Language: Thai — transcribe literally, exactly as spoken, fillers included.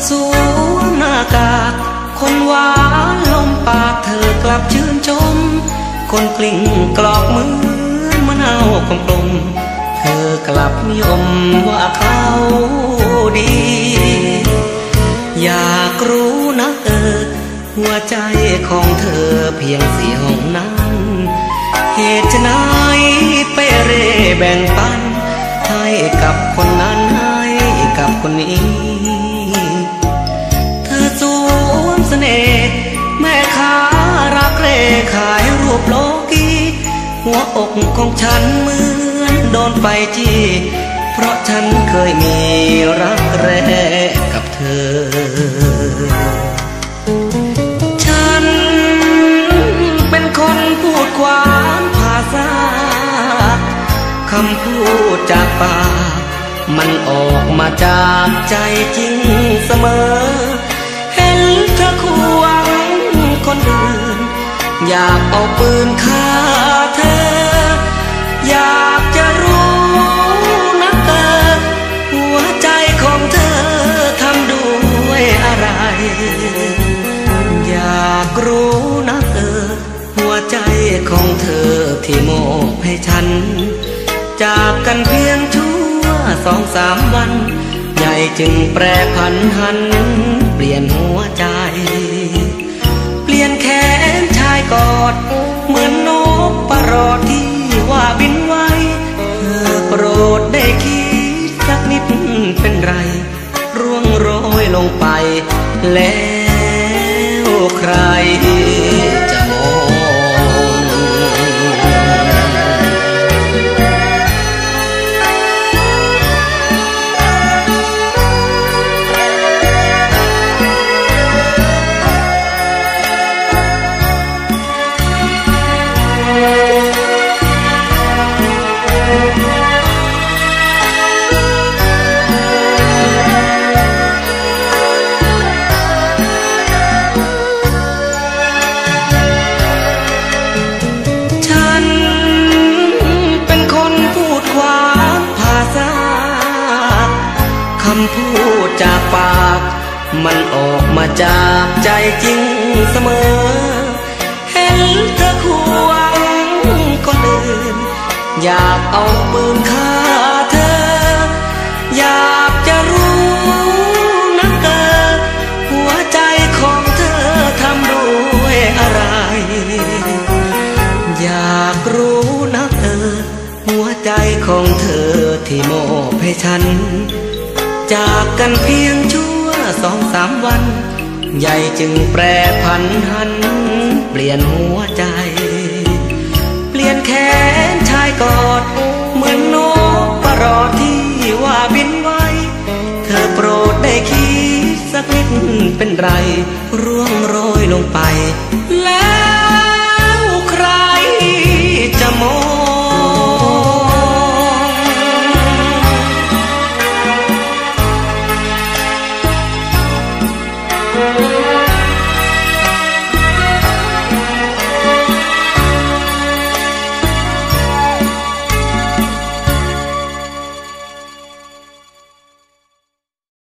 สวมหน้ากากคนหวานลมปากเธอกลับชื่นชมคนกลิ้งกรอกมือมะนาวกลมๆเธอกลับนิยมว่าเขาดีอยากรู้นักเออหัวใจของเธอเพียงสี่ห้องนั้นเหตุไฉนไปเร่แบ่งปันให้กับคนนั้นให้กับคนนี้เธอสวมเสน่ห์แม่ค้ารักเร่ขายรูปโลกีหัวอกของฉันเหมือนโดนไฟจี้เพราะฉันเคยมีรักแรกกับเธอฉันเป็นคนพูดความภาษาคำพูดจากปากมันออกมาจากใจจริงเสมอเห็นเธอควงคนอื่นอยากเอาปืนฆ่าเธออยากจะรู้นักเกินหัวใจของเธอทำด้วยอะไรอยากรู้นักเกินหัวใจของเธอที่มอบให้ฉันจากกันเพียงชั่วสองสามวันใหญ่จึงแปรผันหันเปลี่ยนหัวใจเปลี่ยนแขนชายกอดเหมือนนกประหลอดที่ว่าบินไว้เธอโปรดได้คิดสักนิดเป็นไรร่วงโรยลงไปแล้วใครจะมองคำพูดจากปากมันออกมาจากใจจริงเสมอเห็นเธอควงคนอื่นอยากเอาปืนฆ่าเธออยากจะรู้นักเกินหัวใจของเธอทำด้วยอะไรอยากรู้นักเกินหัวใจของเธอที่มอบให้ฉันจากกันเพียงชั่วสองสามวันใหญ่จึงแปรผันหันเปลี่ยนหัวใจเปลี่ยนแขนชายกอดเหมือนนกประหลอดที่ว่าบินไว้เธอโปรดได้คิดสักนิดเป็นไรร่วงโรยลงไป